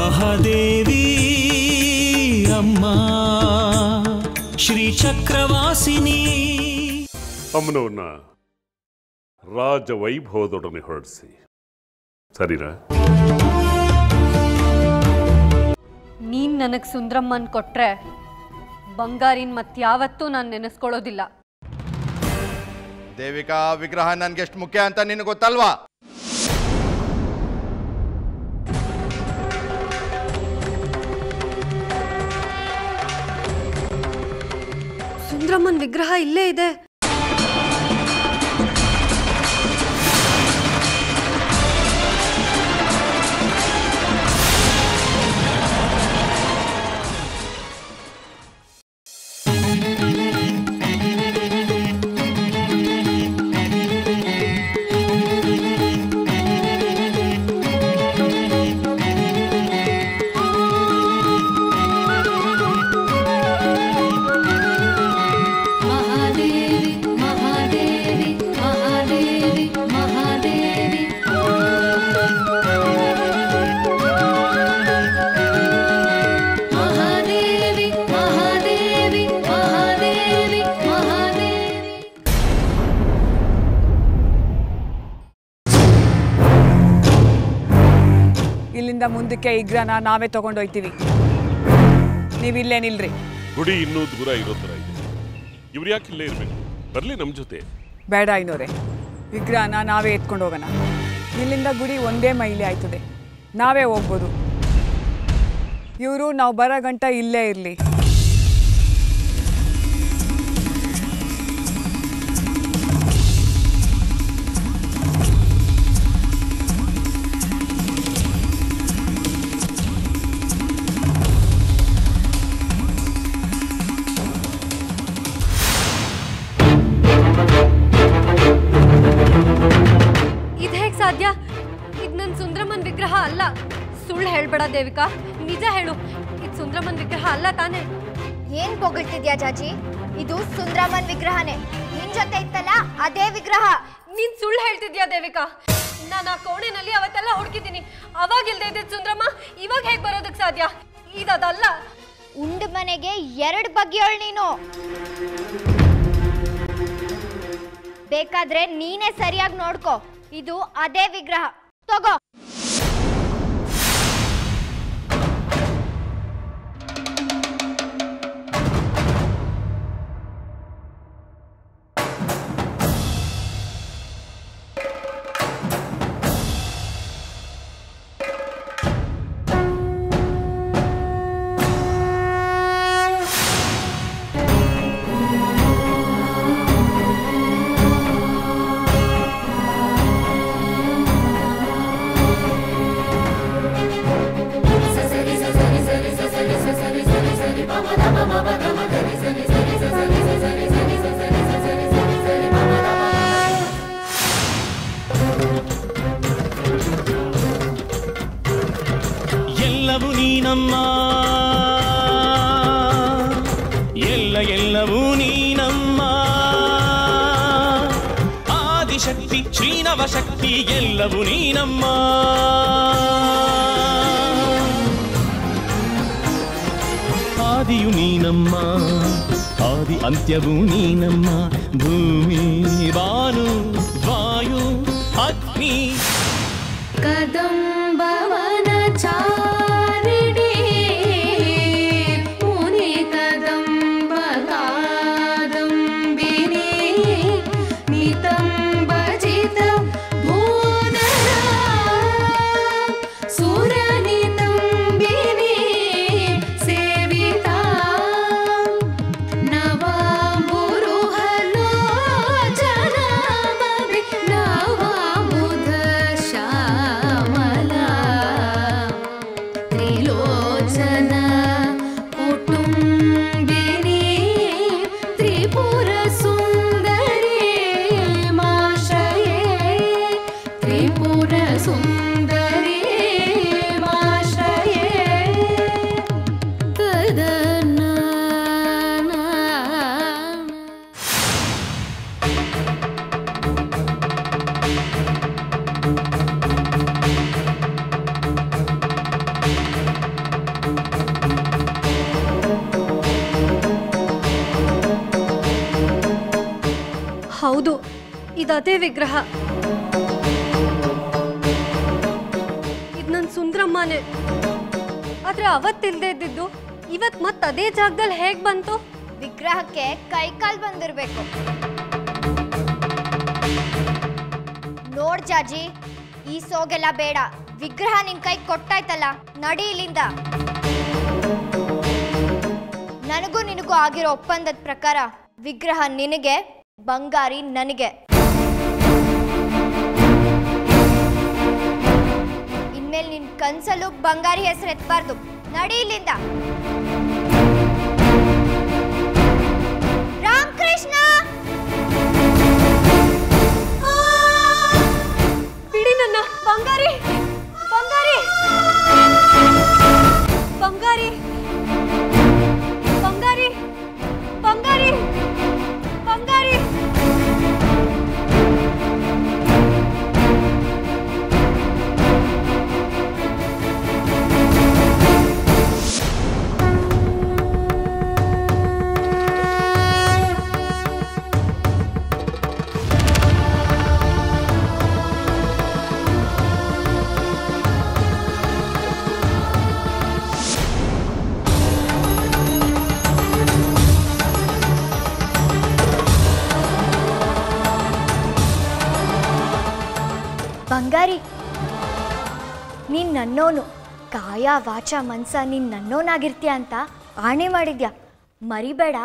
ಮಹಾದೇವಿ ಅಮ್ಮ ಶ್ರೀ ಚಕ್ರವಾಸಿನಿ ಅಮ್ಮನವ್ರನ್ನ ರಾಜ ವೈಭವದೊಡನೆ ಹೊರಡಿಸಿ ಸರಿನಾ? ನೀನ್ ನನಗ್ ಸುಂದ್ರಮ್ಮನ್ ಕೊಟ್ರೆ ಬಂಗಾರಿನ್ ಮತ್ಯಾವತ್ತೂ ನಾನು ನೆನೆಸ್ಕೊಳ್ಳೋದಿಲ್ಲ. ದೇವಿಕಾ ವಿಗ್ರಹ ನನ್ಗೆ ಎಷ್ಟು ಮುಖ್ಯ ಅಂತ ನಿನಗೆ ಗೊತ್ತಲ್ವಾ? ಸುಂದ್ರಮ್ಮನ್ ವಿಗ್ರಹ ಇಲ್ಲೇ ಇದೆ. ಇಲ್ಲಿಂದ ಮುಂದಕ್ಕೆ ವಿಗ್ರಹನ ನಾವೇ ತಗೊಂಡೋಗ್ತೀವಿ. ನೀವಿಲ್ಲೇ ನಿಲ್ರಿ. ಗುಡಿ ಇನ್ನೂ ದೂರ ಇರೋ ಥರ ಇದೆ. ಇವ್ರು ಯಾಕೆ ಇಲ್ಲೇ ಇರಬೇಕು? ಬರಲಿ ನಮ್ಮ ಜೊತೆ. ಬೇಡ ಐನೋರೆ, ವಿಗ್ರಹನ ನಾವೇ ಎತ್ಕೊಂಡು ಹೋಗೋಣ. ಇಲ್ಲಿಂದ ಗುಡಿ ಒಂದೇ ಮೈಲಿ ಆಯ್ತದೆ, ನಾವೇ ಹೋಗ್ಬೋದು. ಇವರು ನಾವು ಬರೋ ಗಂಟ ಇಲ್ಲೇ ಇರಲಿ. ಸಾಧ್ಯ? ಇದು ನನ್ನ ಸುಂದ್ರಮ್ಮನ್ ವಿಗ್ರಹ ಅಲ್ಲ. ಸುಳ್ಳು ಹೇಳ್ಬೇಡ ದೇವಿಕಾ, ನಿಜ ಹೇಳು. ಇದು ಸುಂದ್ರಮ್ಮನ್ ವಿಗ್ರಹ ಅಲ್ಲ ತಾನೆ? ಏನ್ ಪೊಗಳ್ತಿದ್ಯಾ ಜಾಜಿ? ಇದು ಸುಂದ್ರಮ್ಮನ್ ವಿಗ್ರಹನೇ. ನಿನ್ ಜೊತೆ ಇತ್ತಲ್ಲ ಅದೇ ವಿಗ್ರಹ. ನೀನ್ ಸುಳ್ಳು ಹೇಳ್ತಿದ್ಯಾ ದೇವಿಕಾ? ನಾನು ಆ ಕೋಣೆನಲ್ಲಿ ಅವತ್ತೆಲ್ಲ ಹುಡುಕಿದ್ದೀನಿ. ಅವಾಗ ಇಲ್ದೇ ಇದ್ದಿದ್ದು ಸುಂದ್ರಮ್ಮ ಇವಾಗ ಹೇಗೆ ಬರೋದಕ್ಕೆ ಸಾಧ್ಯ? ಇದಲ್ಲ. ಉಂಡ ಮನೆಗೆ ಎರಡು ಬಗೆಯೋಳ್ ನೀನು. ಬೇಕಾದ್ರೆ ನೀನೇ ಸರಿಯಾಗಿ ನೋಡ್ಕೋ. ಇದು ಅದೇ ವಿಗ್ರಹ. ತಗೋ. ಎಲ್ಲವೂ ನೀನಮ್ಮ, ಎಲ್ಲವೂ ನೀನಮ್ಮ. ಆದಿಶಕ್ತಿ ಶ್ರೀನವಶಕ್ತಿ ಎಲ್ಲವೂ ನೀನಮ್ಮ. ಆದಿಯು ನೀನಮ್ಮ, ಆದಿ ಅಂತ್ಯವೂ ನೀನಮ್ಮ. ಭೂಮಿ ಬಾನು ವಾಯು ಅಗ್ನಿ ಕದಂಬವನ ಚಾರಿಣಿ ಮುನಿ ಕದಂಬ ಕಾದಂಬಿನಿ ನಿತಂಬಜಿತ ಭೂಧರ ಸುರನಿತಂಬಿನಿ ಸೇವಿತ ನವಾಮುರುಹಲೋಚನ ಮವಿ ನವಾಮುಧ ಶ್ಯಾಮಲ ಹೌದು, ಇದದೇ ವಿಗ್ರಹ. ಇದು ನನ್ನ ಸುಂದ್ರಮ್ಮನೇ. ಆದ್ರೆ ಅವತ್ತಿಲ್ದೇ ಇದ್ದಿದ್ದು ಇವತ್ ಅದೇ ಜಾಗದಲ್ಲಿ ಹೇಗ್ ಬಂತು? ವಿಗ್ರಹಕ್ಕೆ ಕೈಕಾಲ್ ಬಂದಿರ್ಬೇಕು. ನೋಡ್ ಜಾಜಿ, ಈ ಸೋಗೆಲ್ಲ ಬೇಡ. ವಿಗ್ರಹ ನಿನ್ ಕೈ ಕೊಟ್ಟಾಯ್ತಲ್ಲ, ನಡಿ ಇಲ್ಲಿಂದ. ನನಗೂ ನಿನಗೂ ಆಗಿರೋ ಒಪ್ಪಂದದ ಪ್ರಕಾರ ವಿಗ್ರಹ ನಿನಗೆ, ಬಂಗಾರಿ ನನಗೆ. ಇನ್ಮೇಲೆ ನಿನ್ ಕನ್ಸಲ್ಲೂ ಬಂಗಾರಿ ಹೆಸರು ಎತ್ತಬಾರ್ದು. ನಡಿ ಇಲ್ಲಿಂದ. ರಾಮಕೃಷ್ಣ, ಬಿಡಿ ನನ್ನ. ಬಂಗಾರಿ, ಬಂಗಾರಿ, ಬಂಗಾರಿ, ಬಂಗಾರಿ, ಬಂಗಾರಿ, ಬಂಗಾರಿ. ಬಂಗಾರಿ, ನೀನ್ ನನ್ನೋನು. ಕಾಯ ವಾಚ ಮನ್ಸ ನೀನ್ ನನ್ನೋನಾಗಿರ್ತೀಯ ಅಂತ ಆಣೆ ಮಾಡಿದ್ಯಾ, ಮರಿಬೇಡ.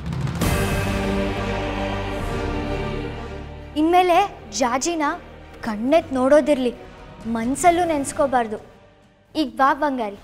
ಇನ್ಮೇಲೆ ಜಾಜಿನ ಕಣ್ಣೆತ್ ನೋಡೋದಿರ್ಲಿ, ಮನ್ಸಲ್ಲೂ ನೆನ್ಸ್ಕೋಬಾರ್ದು. ಈಗ ಬಾ ಬಂಗಾರಿ.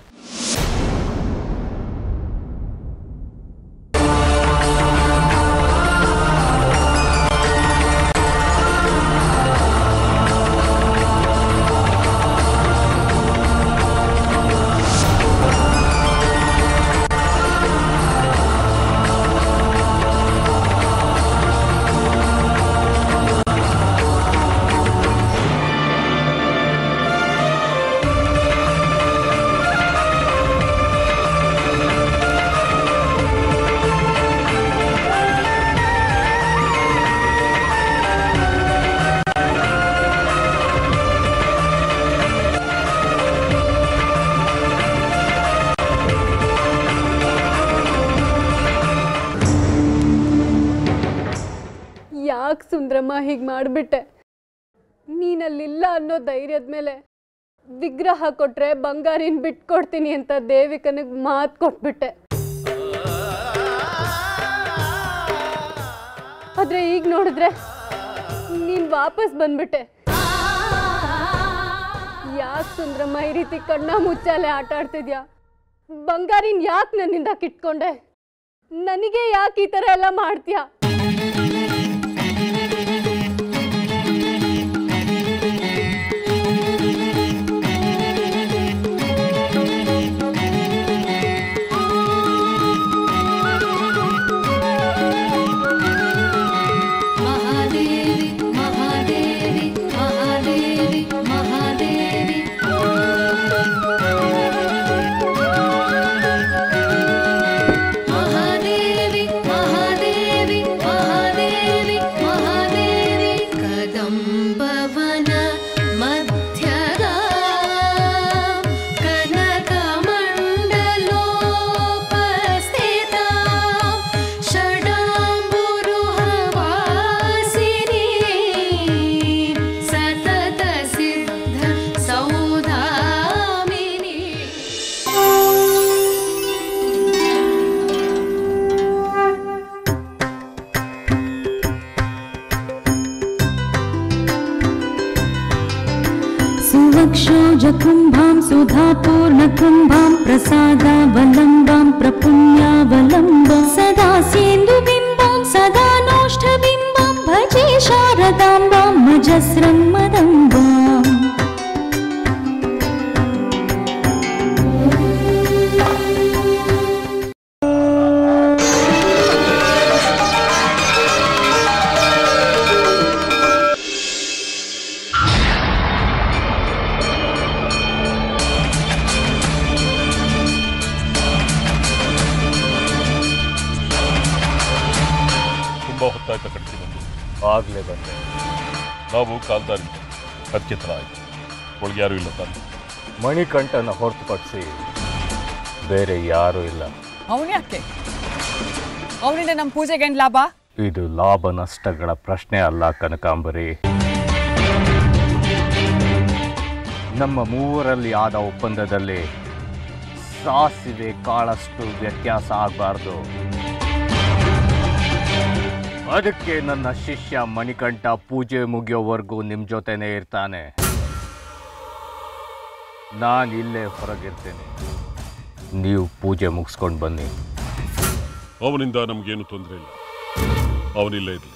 ಯಾಕೆ ಸುಂದ್ರಮ್ಮ ಹೀಗೆ ಮಾಡಿಬಿಟ್ಟೆ? ನೀನಲ್ಲಿಲ್ಲ ಅನ್ನೋ ಧೈರ್ಯದ ಮೇಲೆ ವಿಗ್ರಹ ಕೊಟ್ರೆ ಬಂಗಾರಿನ ಬಿಟ್ಕೊಡ್ತೀನಿ ಅಂತ ದೇವಿಕನಿಗೆ ಮಾತು ಕೊಟ್ಬಿಟ್ಟೆ. ಆದ್ರೆ ಈಗ ನೋಡಿದ್ರೆ ನೀನು ವಾಪಸ್ ಬಂದ್ಬಿಟ್ಟೆ. ಯಾಕೆ ಸುಂದ್ರಮ್ಮ ಈ ರೀತಿ ಕಣ್ಣ ಮುಚ್ಚಾಲೆ ಆಟ ಆಡ್ತಿದ್ಯಾ? ಬಂಗಾರಿನ ಯಾಕೆ ನನ್ನಿಂದ ಕಿಟ್ಕೊಂಡೆ? ನನಗೆ ಯಾಕೆ ಈ ಥರ ಎಲ್ಲ ಮಾಡ್ತೀಯಾ? क्षोजकुम्भां सुधापूर्णकुम्भां प्रसादावलम्बां प्रपुण्यावलम्बां सदा सेन्दुबिम्बां सदा नोष्ठबिम्बां भजे शारदाम्बां मजस्रं मदम्बाम् ತುಂಬ ಹೊತ್ತಾಯ್ತಾ ಕಟ್ಟಿ ಬಂದು. ಆಗಲೇ ಬಂದೆ. ನಾವು ಕಾಲ್ದಾರಿ ಅದಕ್ಕೆ ಥರ ಆಯಿತು. ಒಳಗೆ ಯಾರೂ ಇಲ್ಲ ತಾನೆ? ಮಣಿಕಂಠನ ಹೊರತುಪಡಿಸಿ ಬೇರೆ ಯಾರೂ ಇಲ್ಲ. ಅವನ್ಯಾಕೆ? ಅವನಿಂದ ನಮ್ಮ ಪೂಜೆಗೆ ಏನು ಲಾಭ? ಇದು ಲಾಭ ನಷ್ಟಗಳ ಪ್ರಶ್ನೆ ಅಲ್ಲ ಕನಕಾಂಬರಿ. ನಮ್ಮ ಮೂವರಲ್ಲಿ ಆದ ಒಪ್ಪಂದದಲ್ಲಿ ಸಾಸಿವೆ ಕಾಳಷ್ಟು ವ್ಯತ್ಯಾಸ ಆಗಬಾರ್ದು. ಅದಕ್ಕೆ ನನ್ನ ಶಿಷ್ಯ ಮಣಿಕಂಠ ಪೂಜೆ ಮುಗಿಯೋವರೆಗೂ ನಿಮ್ಮ ಜೊತೆನೇ ಇರ್ತಾನೆ. ನಾನು ಇಲ್ಲೇ ಹೊರಗಿರ್ತೇನೆ. ನೀವು ಪೂಜೆ ಮುಗಿಸ್ಕೊಂಡು ಬನ್ನಿ. ಅವನಿಂದ ನಮಗೇನು ತೊಂದರೆ ಇಲ್ಲ. ಅವನಿಲ್ಲೇ ಇರಲಿ.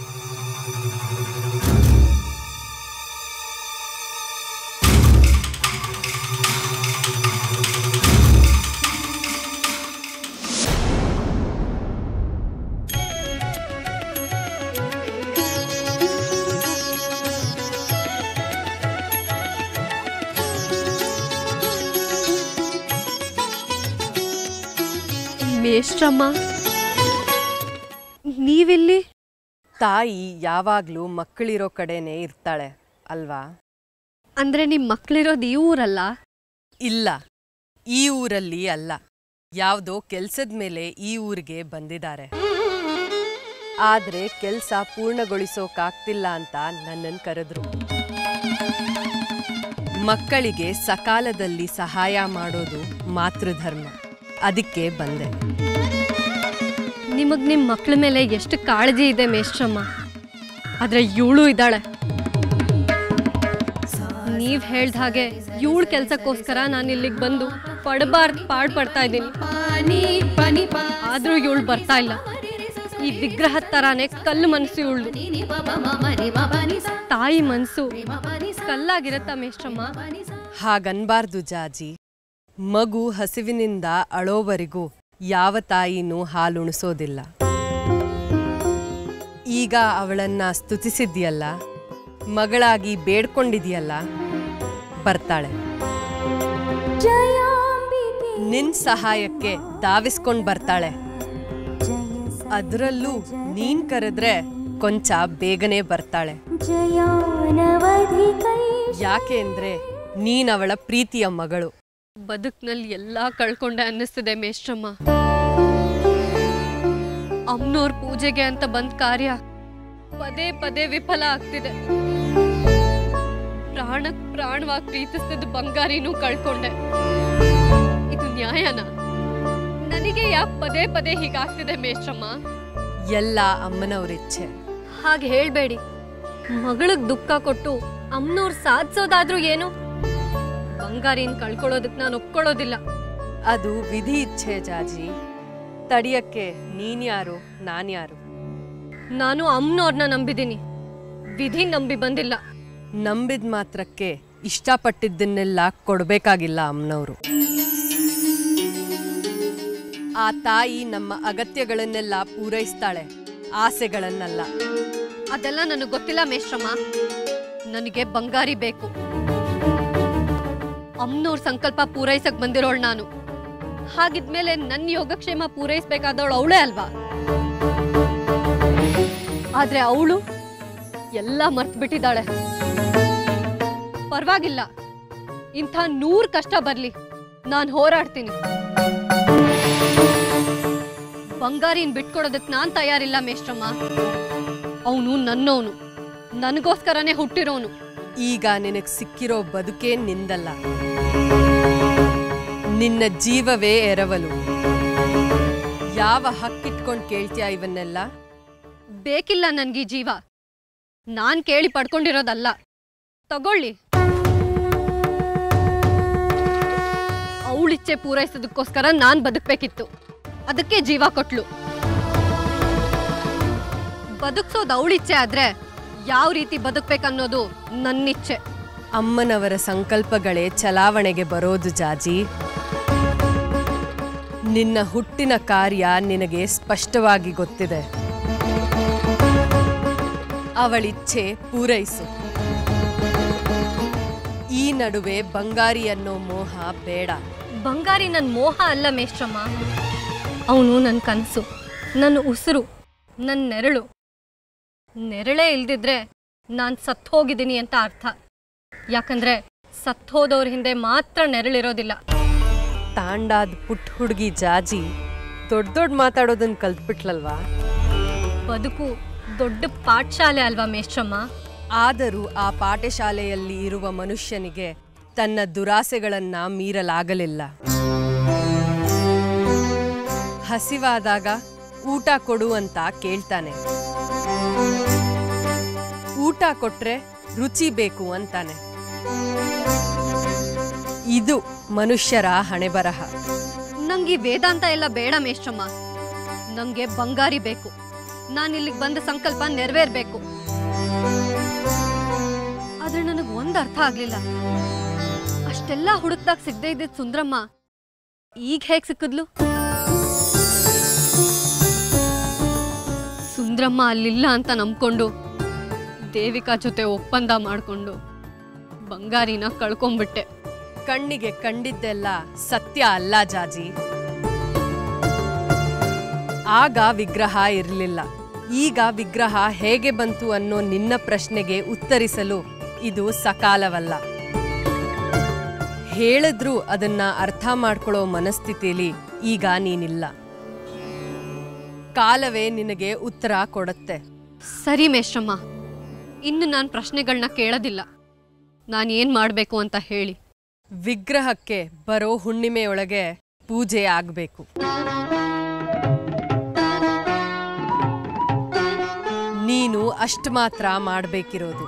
ಮೇಷ್ಟ್ರಮ್ಮ, ನೀವಿಲ್ಲಿ? ತಾಯಿ ಯಾವಾಗಲೂ ಮಕ್ಕಳಿರೋ ಕಡೆನೇ ಇರ್ತಾಳೆ ಅಲ್ವಾ? ಅಂದ್ರೆ ನಿಮ್ಮ ಮಕ್ಕಳಿರೋದು ಈ ಊರಲ್ಲ? ಇಲ್ಲ, ಈ ಊರಲ್ಲಿ ಅಲ್ಲ. ಯಾವುದೋ ಕೆಲ್ಸದ ಮೇಲೆ ಈ ಊರಿಗೆ ಬಂದಿದ್ದಾರೆ. ಆದ್ರೆ ಕೆಲಸ ಪೂರ್ಣಗೊಳಿಸೋಕಾಗ್ತಿಲ್ಲ ಅಂತ ನನ್ನನ್ನು ಕರೆದ್ರು. ಮಕ್ಕಳಿಗೆ ಸಕಾಲದಲ್ಲಿ ಸಹಾಯ ಮಾಡೋದು ಮಾತೃಧರ್ಮ. ಅದಕ್ಕೆ ಬಂದೆ. ನಿಮಗ್ ನಿಮ್ಮ ಮಕ್ಕಳ ಮೇಲೆ ಎಷ್ಟು ಕಾಳಜಿ ಇದೆ ಮೇಷ್ಟ್ರಮ್ಮ. ಆದ್ರೆ ಇವಳು ಇದ್ದಾಳೆ. ನೀವ್ ಹೇಳ್ದ ಹಾಗೆ ಇವಳು ಕೆಲ್ಸಕ್ಕೋಸ್ಕರ ನಾನು ಇಲ್ಲಿಗೆ ಬಂದು ಪಾಡ್ಪಡ್ತಾ ಇದ್ದೀನಿ. ಆದ್ರೂ ಇವಳು ಬರ್ತಾ ಇಲ್ಲ. ಈ ವಿಗ್ರಹ ತರಾನೇ ಕಲ್ಲು ಮನಸ್ಸು ಇವಳು. ತಾಯಿ ಮನಸ್ಸು ಕಲ್ಲಾಗಿರತ್ತಾ ಮೇಷ್ಟ್ರಮ್ಮ? ಹಾಗನ್ಬಾರ್ದು ಜಾಜಿ. ಮಗು ಹಸಿವಿನಿಂದ ಅಳೋವರೆಗೂ ಯಾವ ತಾಯಿನೂ ಹಾಲುಣಿಸೋದಿಲ್ಲ. ಈಗ ಅವಳನ್ನ ಸ್ತುತಿಸಿದ್ಯಲ್ಲ, ಮಗಳಾಗಿ ಬೇಡ್ಕೊಂಡಿದ್ಯಲ್ಲ, ಬರ್ತಾಳೆ. ನಿನ್ ಸಹಾಯಕ್ಕೆ ಧಾವಿಸ್ಕೊಂಡ್ ಬರ್ತಾಳೆ. ಅದರಲ್ಲೂ ನೀನ್ ಕರೆದ್ರೆ ಕೊಂಚ ಬೇಗನೆ ಬರ್ತಾಳೆ. ಯಾಕೆ ಅಂದ್ರೆ ನೀನ್ ಅವಳ ಪ್ರೀತಿಯ ಮಗಳು. ಬದುಕ್ನಲ್ಲಿ ಎಲ್ಲಾ ಕಳ್ಕೊಂಡೆ ಅನ್ನಿಸ್ತಿದೆ ಮೇಷ್ಟ್ರಮ್ಮ. ಅಮ್ಮನವ್ರ ಪೂಜೆಗೆ ಅಂತ ಬಂದ ಕಾರ್ಯ ಪದೇ ಪದೇ ವಿಫಲ ಆಗ್ತಿದೆ. ಪ್ರಾಣಕ್ ಪ್ರಾಣವಾಗಿ ಪ್ರೀತಿಸ್ತಿದ್ದ ಬಂಗಾರಿನೂ ಕಳ್ಕೊಂಡೆ. ಇದು ನ್ಯಾಯನಾ? ನನಗೆ ಯಾಕೆ ಪದೇ ಪದೇ ಹೀಗಾಗ್ತಿದೆ ಮೇಷ್ಟ್ರಮ್ಮ? ಎಲ್ಲ ಅಮ್ಮನವ್ರಿಚ್ಛೆ. ಹಾಗೆ ಹೇಳ್ಬೇಡಿ. ಮಗಳಿಗೆ ದುಃಖ ಕೊಟ್ಟು ಅಮ್ಮನವ್ರು ಸಾಧಿಸೋದಾದ್ರೂ ಏನು? ಬಂಗಾರಿನ ಕಳ್ಕೊಳ್ಳೋದಕ್ಕೆ ನಾನು ಒಪ್ಕೊಳ್ಳೋದಿಲ್ಲ. ಅದು ವಿಧಿ ಇಚ್ಛೆ ಜಾಜಿ. ತಡಿಯಕ್ಕೆ ನೀನ್ಯಾರು ನಾನ್ಯಾರು? ನಾನು ಅಮ್ಮನವ್ರನ್ನ ನಂಬಿದ್ದೀನಿ, ವಿಧಿ ನಂಬಿ ಬಂದಿಲ್ಲ. ನಂಬಿದ ಮಾತ್ರಕ್ಕೆ ಇಷ್ಟಪಟ್ಟಿದ್ದನ್ನೆಲ್ಲ ಕೊಡ್ಬೇಕಾಗಿಲ್ಲ ಅಮ್ಮನವರು. ಆ ತಾಯಿ ನಮ್ಮ ಅಗತ್ಯಗಳನ್ನೆಲ್ಲ ಪೂರೈಸ್ತಾಳೆ, ಆಸೆಗಳನ್ನಲ್ಲ. ಅದೆಲ್ಲ ನನಗೆ ಗೊತ್ತಿಲ್ಲ ಮೇಷ್ಟ್ರಮ್ಮ. ನನಗೆ ಬಂಗಾರಿ ಬೇಕು. ಅಮ್ಮನವ್ರ ಸಂಕಲ್ಪ ಪೂರೈಸಕ್ ಬಂದಿರೋಳು ನಾನು. ಹಾಗಿದ್ಮೇಲೆ ನನ್ನ ಯೋಗಕ್ಷೇಮ ಪೂರೈಸಬೇಕಾದವಳು ಅವಳೇ ಅಲ್ವಾ? ಆದ್ರೆ ಅವಳು ಎಲ್ಲ ಮರ್ತು ಬಿಟ್ಟಿದ್ದಾಳೆ. ಪರವಾಗಿಲ್ಲ, ಇಂಥ 100 ಕಷ್ಟ ಬರ್ಲಿ, ನಾನು ಹೋರಾಡ್ತೀನಿ. ಬಂಗಾರಿನ ಬಿಟ್ಕೊಡೋದಕ್ಕೆ ನಾನ್ ತಯಾರಿಲ್ಲ ಮೇಷ್ಟ್ರಮ್ಮ. ಅವನು ನನ್ನವನು, ನನಗೋಸ್ಕರನೇ ಹುಟ್ಟಿರೋನು. ಈಗ ನಿನಗ್ ಸಿಕ್ಕಿರೋ ಬದುಕೇ ನಿಂದಲ್ಲ, ನಿನ್ನ ಜೀವವೇ ಎರವಲು. ಯಾವ ಹಕ್ಕಿಟ್ಕೊಂಡು ಕೇಳ್ತೀಯ ಇವನ್ನೆಲ್ಲ? ಬೇಕಿಲ್ಲ ನನ್ಗೀ ಜೀವ. ನಾನ್ ಕೇಳಿ ಪಡ್ಕೊಂಡಿರೋದಲ್ಲ. ತಗೊಳ್ಳಿ. ಅವಳಿಚ್ಛೆ ಪೂರೈಸೋದಕ್ಕೋಸ್ಕರ ನಾನ್ ಬದುಕ್ಬೇಕಿತ್ತು. ಅದಕ್ಕೆ ಜೀವ ಕೊಟ್ಲು. ಬದುಕ್ಸೋದು ಅವಳಿಚ್ಛೆ ಆದ್ರೆ ಯಾವ ರೀತಿ ಬದುಕ್ಬೇಕನ್ನೋದು ನನ್ನಿಚ್ಛೆ. ಅಮ್ಮನವರ ಸಂಕಲ್ಪಗಳೇ ಚಲಾವಣೆಗೆ ಬರೋದು ಜಾಜಿ. ನಿನ್ನ ಹುಟ್ಟಿನ ಕಾರ್ಯ ನಿನಗೆ ಸ್ಪಷ್ಟವಾಗಿ ಗೊತ್ತಿದೆ. ಅವಳಿಚ್ಛೆ ಪೂರೈಸು. ಈ ನಡುವೆ ಬಂಗಾರಿ ಅನ್ನೋ ಮೋಹ ಬೇಡ. ಬಂಗಾರಿ ನನ್ನ ಮೋಹ ಅಲ್ಲ ಮೇಷ್ಟ್ರಮ್ಮ. ಅವನು ನನ್ನ ಕನಸು, ನನ್ನ ಉಸಿರು, ನನ್ನ ನೆರಳು. ನೆರಳೇ ಇಲ್ದಿದ್ರೆ ನಾನು ಸತ್ತೋಗಿದ್ದೀನಿ ಅಂತ ಅರ್ಥ. ಯಾಕಂದ್ರೆ ಸತ್ತೋದವ್ರ ಹಿಂದೆ ಮಾತ್ರ ನೆರಳಿರೋದಿಲ್ಲ. ತಾಂಡಾದ ಪುಟ್ಟ ಹುಡುಗಿ ಜಾಜಿ ದೊಡ್ಡ ದೊಡ್ಡ ಮಾತಾಡೋದನ್ನ ಕಲ್ತ್ಬಿಟ್ಲಲ್ವಾ? ಬದುಕು ದೊಡ್ಡ ಪಾಠಶಾಲೆ ಅಲ್ವಾ ಮೇಷ್ಟ್ರಮ್ಮ? ಆದರೂ ಆ ಪಾಠಶಾಲೆಯಲ್ಲಿ ಇರುವ ಮನುಷ್ಯನಿಗೆ ತನ್ನ ದುರಾಸೆಗಳನ್ನ ಮೀರಲಾಗಲಿಲ್ಲ. ಹಸಿವಾದಾಗ ಊಟ ಕೊಡು ಅಂತ ಕೇಳ್ತಾನೆ. ಊಟ ಕೊಟ್ರೆ ರುಚಿ ಬೇಕು ಅಂತಾನೆ. ಇದು ಮನುಷ್ಯರ ಹಣೆಬರಹ. ನಂಗೆ ವೇದಾಂತ ಎಲ್ಲ ಬೇಡ ಮೇಷ್ಟ್ರಮ್ಮ. ನಂಗೆ ಬಂಗಾರಿ ಬೇಕು. ನಾನಿಲ್ಲಿಗೆ ಬಂದ ಸಂಕಲ್ಪ ನೆರವೇರ್ಬೇಕು. ಆದ್ರೆ ನನಗೆ ಒಂದು ಅರ್ಥ ಆಗ್ಲಿಲ್ಲ. ಅಷ್ಟೆಲ್ಲ ಹುಡುಕ್ದಾಗ ಸಿಗದೆ ಇದ್ದಿದ್ ಸುಂದ್ರಮ್ಮ ಈಗ ಹೇಗ್ ಸಿಕ್ಕಿದ್ಲು? ಸುಂದ್ರಮ್ಮ ಅಲ್ಲಿಲ್ಲ ಅಂತ ನಂಬ್ಕೊಂಡು ದೇವಿಕಾ ಜೊತೆ ಒಪ್ಪಂದ ಮಾಡ್ಕೊಂಡು ಬಂಗಾರಿನ ಕಳ್ಕೊಂಡ್ಬಿಟ್ಟೆ. ಕಣ್ಣಿಗೆ ಕಂಡಿದ್ದೆಲ್ಲ ಸತ್ಯ ಅಲ್ಲ ಜಾಜಿ. ಆಗ ವಿಗ್ರಹ ಇರಲಿಲ್ಲ. ಈಗ ವಿಗ್ರಹ ಹೇಗೆ ಬಂತು ಅನ್ನೋ ನಿನ್ನ ಪ್ರಶ್ನೆಗೆ ಉತ್ತರಿಸಲು ಇದು ಸಕಾಲವಲ್ಲ. ಹೇಳಿದ್ರೂ ಅದನ್ನ ಅರ್ಥ ಮಾಡ್ಕೊಳ್ಳೋ ಮನಸ್ಥಿತಿಯಲ್ಲಿ ಈಗ ನೀನಿಲ್ಲ. ಕಾಲವೇ ನಿನಗೆ ಉತ್ತರ ಕೊಡುತ್ತೆ. ಸರಿ ಮೇಷ್ಟ್ರಮ್ಮ, ಇನ್ನು ನಾನು ಪ್ರಶ್ನೆಗಳನ್ನ ಕೇಳೋದಿಲ್ಲ. ನಾನು ಏನ್ ಮಾಡಬೇಕು ಅಂತ ಹೇಳಿ. ವಿಗ್ರಹಕ್ಕೆ ಬರೋ ಹುಣ್ಣಿಮೆಯೊಳಗೆ ಪೂಜೆ ಆಗಬೇಕು. ನೀನು ಅಷ್ಟು ಮಾತ್ರ ಮಾಡಬೇಕಿರೋದು.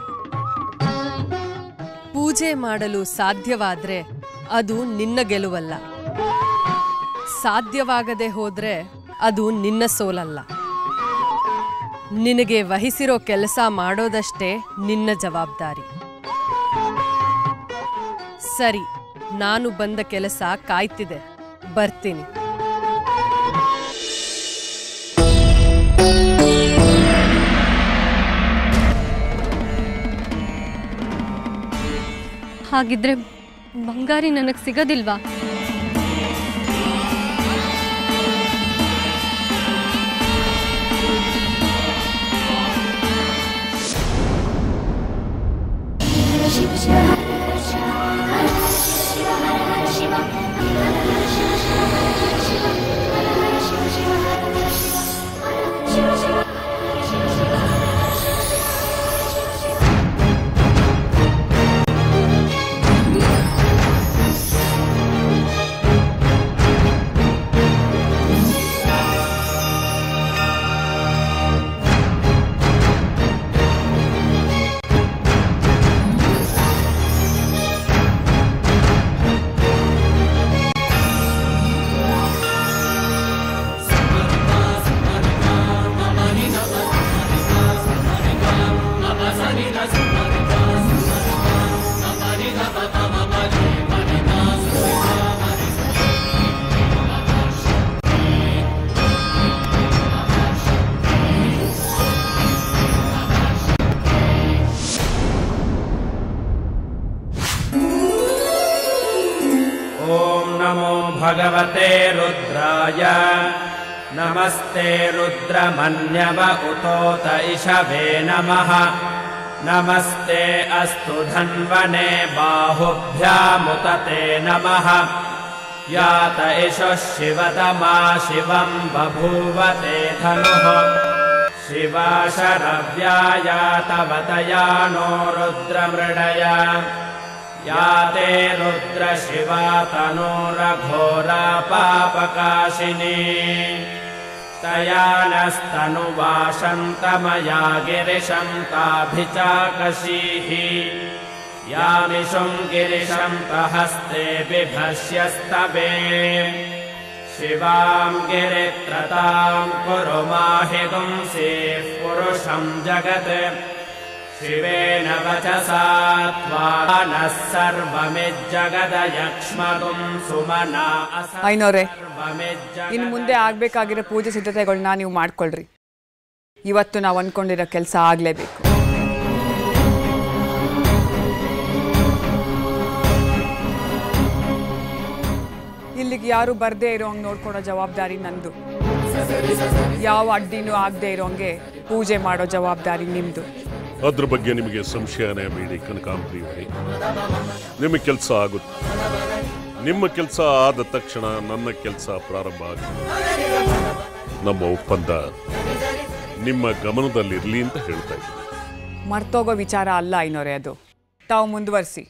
ಪೂಜೆ ಮಾಡಲು ಸಾಧ್ಯವಾದ್ರೆ ಅದು ನಿನ್ನ ಗೆಲುವಲ್ಲ. ಸಾಧ್ಯವಾಗದೆ ಹೋದ್ರೆ ಅದು ನಿನ್ನ ಸೋಲಲ್ಲ. ನಿನಗೆ ವಹಿಸಿರೋ ಕೆಲಸ ಮಾಡೋದಷ್ಟೇ ನಿನ್ನ ಜವಾಬ್ದಾರಿ. ಸರಿ, ನಾನು ಬಂದ ಕೆಲಸ ಕಾಯ್ತಿದೆ. ಬರ್ತೀನಿ. ಹಾಗಿದ್ರೆ ಬಂಗಾರಿ ನನಗೆ ಸಿಗೋದಿಲ್ವಾ? भगवते रुद्राय नमस्ते रुद्रमन्यव उतोत इषवे नमः नमस्ते अस्तु धन्वने बाहुभ्यामुतते नमः यात इषः शिवतमा शिवं बभूवते धनुः शिवा शरव्यायातवतया नो रुद्रमृडया याते रुद्र शिवा तनोरघोरा पापकाशिनी तया नस्तनुवाशन्तमया गिरिशं ताभिचाकशीः यामिषुं गिरिशं तहस्ते बिभस्यस्तवे शिवां गिरित्रतां कुरु माहि पुंसीः पुरुषं जगत् शिवेन वचसा त्वानः सर्वमिज्जगदयक्ष्मतुं ಸುಮನಾ ಐನೋರೆ, ಇನ್ನು ಮುಂದೆ ಆಗಬೇಕಾಗಿರೋ ಪೂಜೆ ಸಿದ್ಧತೆಗಳನ್ನ ನೀವು ಮಾಡ್ಕೊಳ್ರಿ. ಇವತ್ತು ನಾವು ಅಂದ್ಕೊಂಡಿರೋ ಕೆಲಸ ಆಗಲೇಬೇಕು. ಇಲ್ಲಿಗೆ ಯಾರು ಬರದೇ ಇರೋಂಗೆ ನೋಡ್ಕೊಳೋ ಜವಾಬ್ದಾರಿ ನಂದು. ಯಾವ ಅಡ್ಡಿನೂ ಆಗದೆ ಇರೋಂಗೆ ಪೂಜೆ ಮಾಡೋ ಜವಾಬ್ದಾರಿ ನಿಮ್ಮದು. ಅದ್ರ ಬಗ್ಗೆ ನಿಮಗೆ ಸಂಶಯನೇ ಬೇಡಿ ಕನಕಾಂಬರಿಯವರೇ. ನಿಮ್ಮ ಕೆಲಸ ಆಗುತ್ತೆ. ನಿಮ್ಮ ಕೆಲಸ ಆದ ತಕ್ಷಣ ನನ್ನ ಕೆಲಸ ಪ್ರಾರಂಭ ಆಗುತ್ತೆ. ನಮ್ಮ ಒಪ್ಪಂದ ನಿಮ್ಮ ಗಮನದಲ್ಲಿರಲಿ ಅಂತ ಹೇಳ್ತಾ ಇದ್ದೀನಿ. ಮರ್ತೋಗೋ ವಿಚಾರ ಅಲ್ಲ ಐನೋರೆ ಅದು. ತಾವು ಮುಂದುವರಿಸಿ.